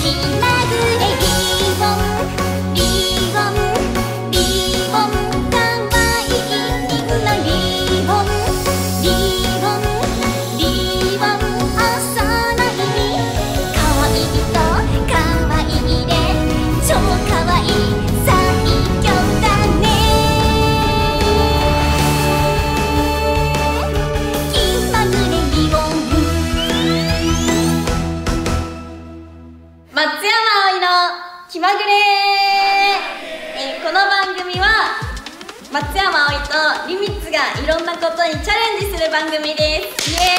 松山葵とリミッツがいろんなことにチャレンジする番組です。イエー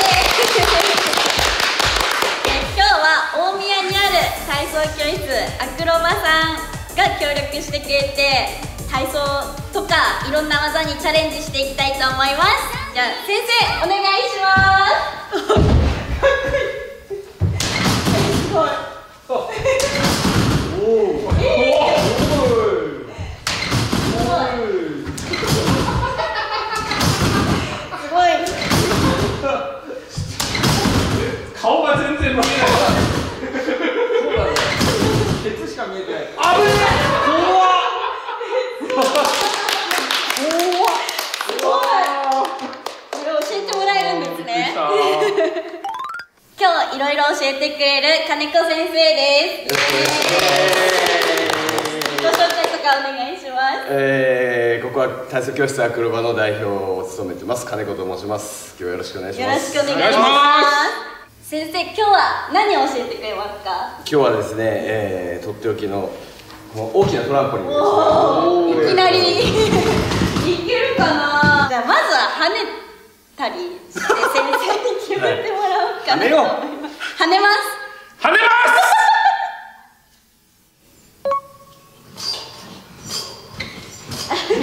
イ今日は大宮にある体操教室アクロバさんが協力してくれて、体操とかいろんな技にチャレンジしていきたいと思います。じゃあ先生お願いします顔が全然見えない。そうだね。ケツしか見えてない。あぶねえ。怖っ。 すごい。これ教えてもらえるんですね。今日いろいろ教えてくれる金子先生です。ご紹介とかお願いします。 ここは体操教室アクロバの代表を務めてます金子と申します。今日はよろしくお願いします。 よろしくお願いします。先生、今日は何を教えてくれますか？ 今日はですね、とっておきのこの大きなトランポリンです。 いきなりいけるかな。じゃあまずは跳ねたりして先生に決めてもらおうかなと思います。跳ねます。 跳ねます。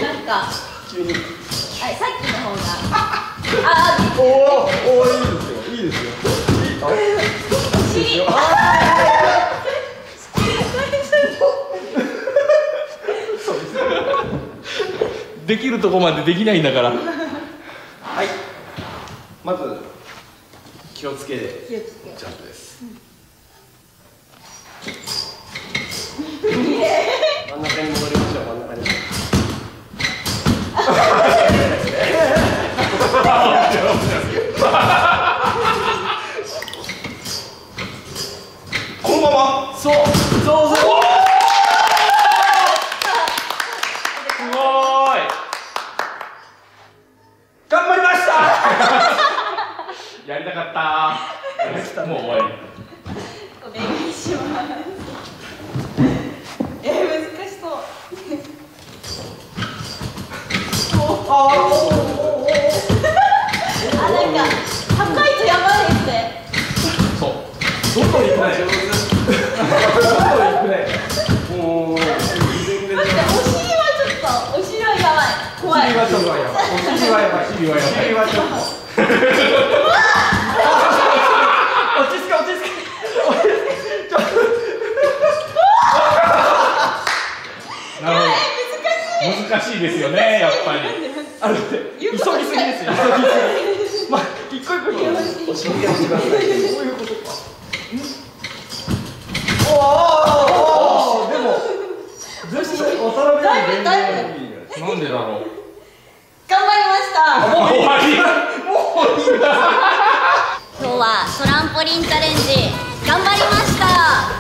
なんか急にさっきの方がおお、いいですよ、いいですよ。 できるとこまでできないんだから。 はい。まず気をつけてジャンプです。真ん中に戻りましょう。真ん中に。 このまま。 そう。 すごい。 頑張りました。 やりたかった。もう終わり。 お願いします。難しそう。なんか高いとやばいですね。 そう。どんどん行くね。どんどん行くね。 待って、お尻はちょっと、お尻はやばい。怖い。 お尻はちょっとやばい。お尻はやばい。お尻はやばい。お尻はちょっと。落ち着け、落ち着け。なるほど。難しいですよね、やっぱり。急ぎすぎですよ。まあ、一個一個。 お尻が一番大事。 そういうことか。でも。全然渡辺より全然いい。なんでだろう。 頑張りました。 もう終わり。もういいんだ。 今日はトランポリンチャレンジ頑張りました。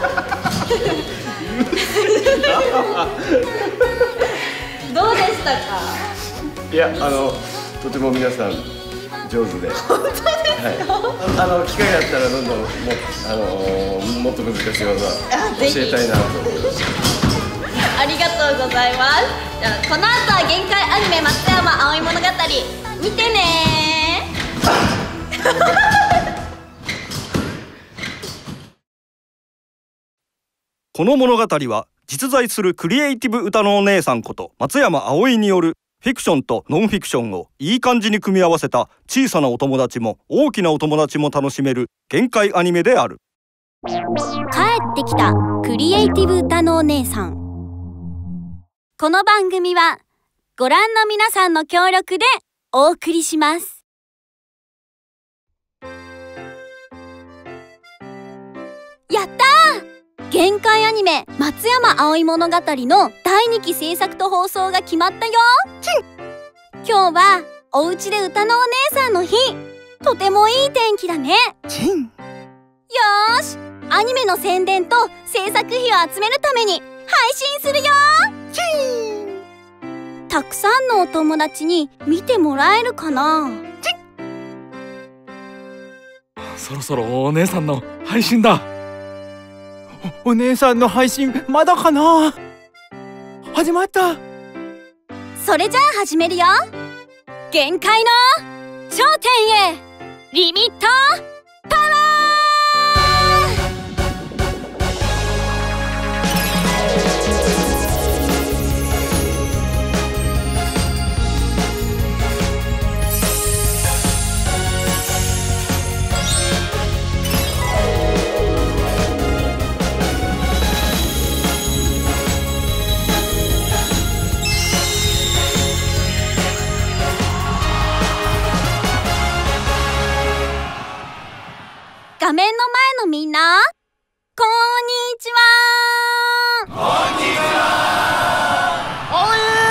どうでしたか？ いや、とても皆さん上手で。 本当ですか？ 機会があったらどんどんもっと難しい技教えたいなと思います。 ありがとうございます。じゃあこの後は限界アニメ松山葵物語見てねこの物語は実在するクリエイティブ歌のお姉さんこと松山葵によるフィクションとノンフィクションをいい感じに組み合わせた小さなお友達も大きなお友達も楽しめる限界アニメである。 帰ってきたクリエイティブ歌のお姉さん。この番組はご覧の皆さんの協力でお送りします。やったー！ 限界アニメ松山葵物語の第2期制作と放送が決まったよ。今日はお家で歌のお姉さんの日。とてもいい天気だね。よーし、アニメの宣伝と制作費を集めるために配信するよ。たくさんのお友達に見てもらえるかな。 そろそろお姉さんの配信だ。 お姉さんの配信まだかな。始まった。 それじゃあ始めるよ。限界の頂点へリミットパワー。画面の前のみんな、こんにちは。こんにちは。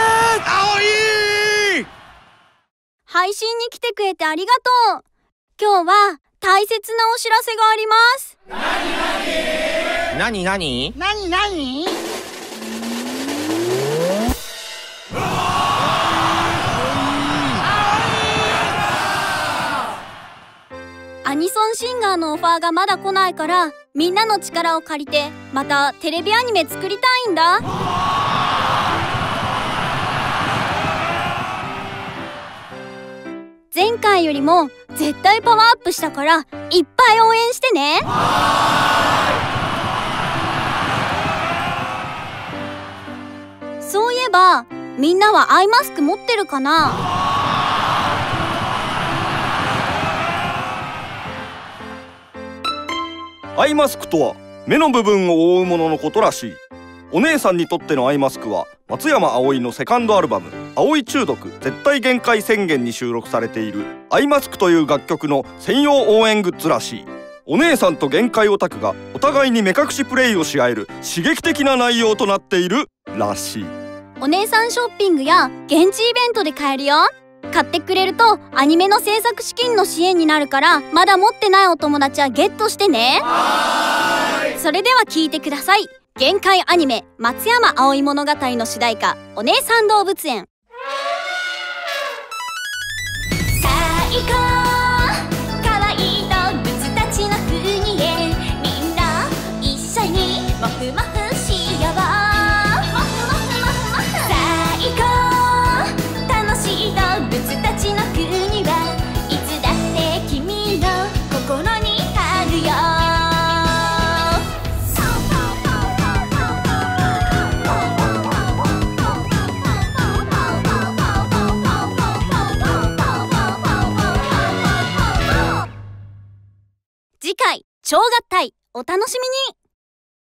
葵！配信に来てくれてありがとう。今日は大切なお知らせがあります。 なになに？ アニソンシンガーのオファーがまだ来ないから、みんなの力を借りてまたテレビアニメ作りたいんだ。前回よりも絶対パワーアップしたから、いっぱい応援してね。そういえばみんなはアイマスク持ってるかな。 アイマスクとは目の部分を覆うもののことらしい。お姉さんにとってのアイマスクは松山葵のセカンドアルバム「葵中毒絶対限界宣言」に収録されている「アイマスク」という楽曲の専用応援グッズらしい。お姉さんと限界オタクがお互いに目隠しプレイをし合える刺激的な内容となっているらしい。 お姉さんショッピングや現地イベントで買えるよ。買ってくれるとアニメの制作資金の支援になるから、まだ持ってないお友達はゲットしてね。それでは聞いてください。限界アニメ松山葵物語の主題歌、お姉さん動物園。最高、かわいい動物たちの国へ、みんな一緒にもふもふしよう。最高、楽しい動物たちの国はいつだって君の心にあるよ。次回超合体お楽しみに。